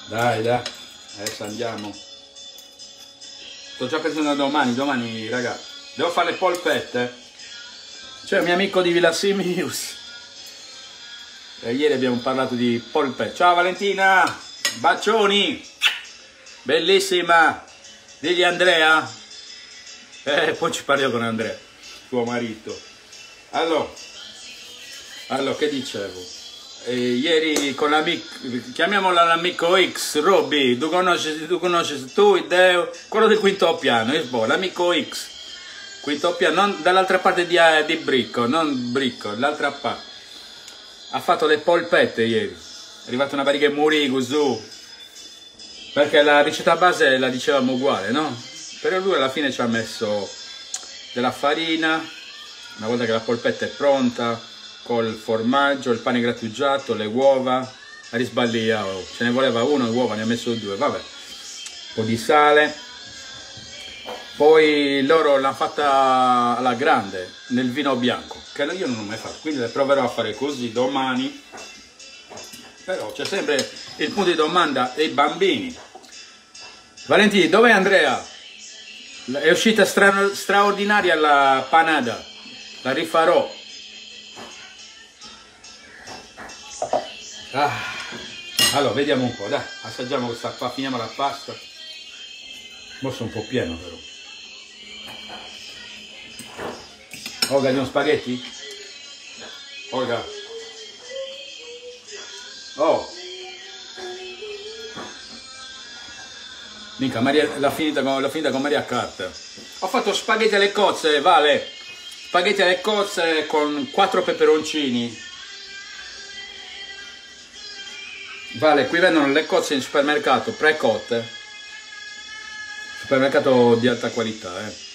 Dai, dai, adesso andiamo. Sto già pensando a domani, raga. Devo fare le polpette. C'è un mio amico di Villa Simius. E ieri abbiamo parlato di polpette. Ciao Valentina, bacioni. Bellissima. Digli Andrea. Poi ci parlo con Andrea, tuo marito. Allora, che dicevo? Ieri con l'amico, chiamiamolo l'amico X, Robby, tu conosci tu, Ideo, quello del quinto piano, l'amico X, quinto piano, non dall'altra parte di Bricco, non Bricco, dall'altra parte. Ha fatto le polpette ieri, è arrivata una barriga murigo su, perché la ricetta base la dicevamo uguale, no? Però lui alla fine ci ha messo della farina, una volta che la polpetta è pronta, col formaggio, il pane grattugiato, le uova, ha risbagliato, ce ne voleva uno, le uova ne ha messo due, vabbè, un po' di sale, poi loro l'hanno fatta alla grande, nel vino bianco, che io non ho mai fatto, quindi le proverò a fare così domani, però c'è sempre il punto di domanda dei bambini. Valentini, dov'è Andrea? È uscita straordinaria la panada, la rifarò. Allora, vediamo un po', dai, assaggiamo questa qua, finiamo la pasta. Mo' sono un po' pieno però. Olga, andiamo spaghetti? Olga. Oh. Mica, Maria, l'ha finita con Maria Carter. Ho fatto spaghetti alle cozze, Vale. Spaghetti alle cozze con 4 peperoncini. Vale, qui vendono le cozze in supermercato, precotte. Supermercato di alta qualità,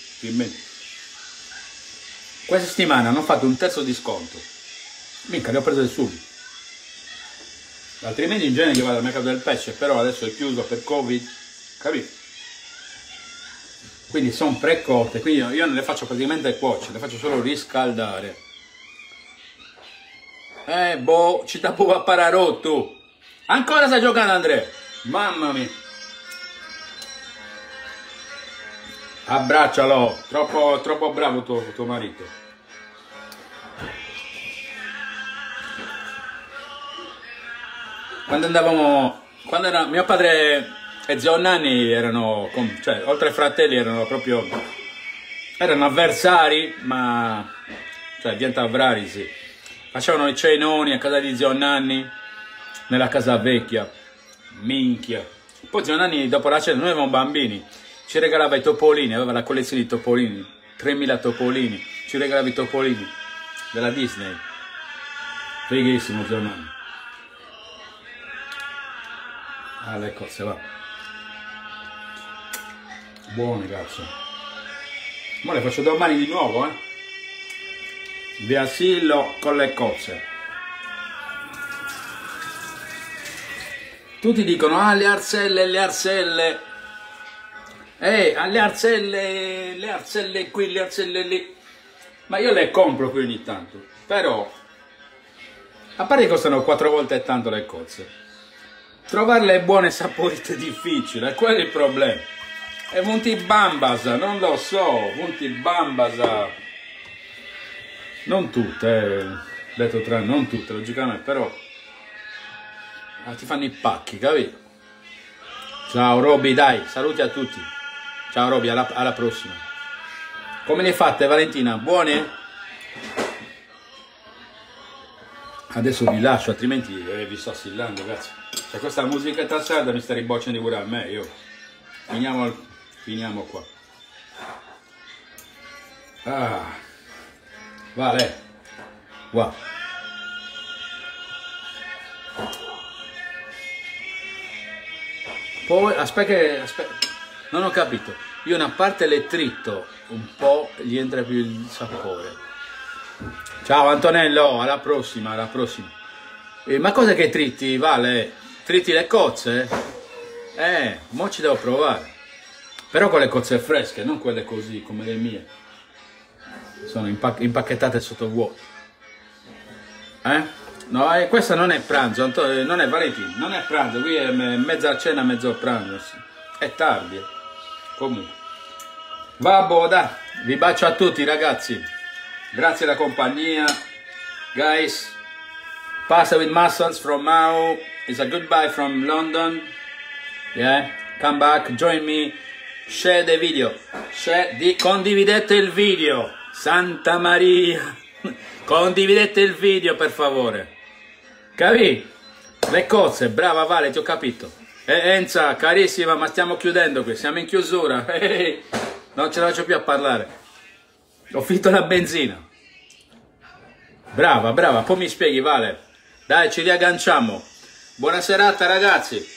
Questa settimana hanno fatto un terzo di sconto. Mica, le ho prese subito. Altrimenti in genere io vado al mercato del pesce, però adesso è chiuso per Covid, capito? Quindi sono precotte, quindi io non le faccio praticamente cuocere, le faccio solo riscaldare. Boh, ci tapo a parare tu. Ancora stai giocando Andrea? Mamma mia. Abbraccialo, troppo bravo tuo marito. Quando era mio padre e zio Nanni erano, cioè oltre ai fratelli erano avversari, ma cioè diventa avrari, sì. Facevano i cenoni a casa di zio Nanni, nella casa vecchia, minchia. Poi zio Nanni dopo la cena, noi avevamo bambini, ci regalava i topolini, aveva la collezione di topolini, 3000 topolini, ci regalava i topolini della Disney. Fighissimo zio Nanni. Le cose, va. Buone cazzo. Ma le faccio domani di nuovo, Via Sillo con le cozze. Tutti dicono, le arselle, alle arselle qui, le arselle lì. Ma io le compro qui ogni tanto. Però, a parte che costano 4 volte tanto le cozze, trovarle buone e saporite è difficile, quello è il problema. E Monti Bambasa, non lo so, Monti Bambasa, non tutte, detto tra non tutte, logicamente, però ti fanno i pacchi, capito? Ciao Robby, dai, saluti a tutti. Ciao Robby, alla prossima. Come le hai fatte Valentina? Buone? Adesso vi lascio, altrimenti vi sto assillando, ragazzi. Se questa musichetta sarda mi sta ribocciando pure a me, io. Finiamo qua. Vale. Wow. Poi, aspetta, non ho capito. Io una parte le tritto, un po' gli entra più il sapore. Ciao Antonello, alla prossima, alla prossima. Ma cosa che tritti, Vale? Tritti le cozze? Mo ci devo provare. Però con le cozze fresche, non quelle così, come le mie. Sono impacchettate sotto vuoto. No, questa non è pranzo, non è Valentino, non è pranzo, qui è mezza cena, mezzo pranzo. È tardi. Comunque. Vabbè, dai, vi bacio a tutti ragazzi. Grazie della compagnia. Guys, Pasta with Muscles from Mau is a goodbye from London. Yeah, come back, join me. Share the video. Condividete il video. Santa Maria. Condividete il video per favore. Capì? Le cose, brava Vale, ti ho capito. Enza, carissima, ma stiamo chiudendo qui, siamo in chiusura. Non ce la faccio più a parlare. Ho finito la benzina. Brava, brava, poi mi spieghi Vale. Dai, ci riagganciamo. Buona serata ragazzi.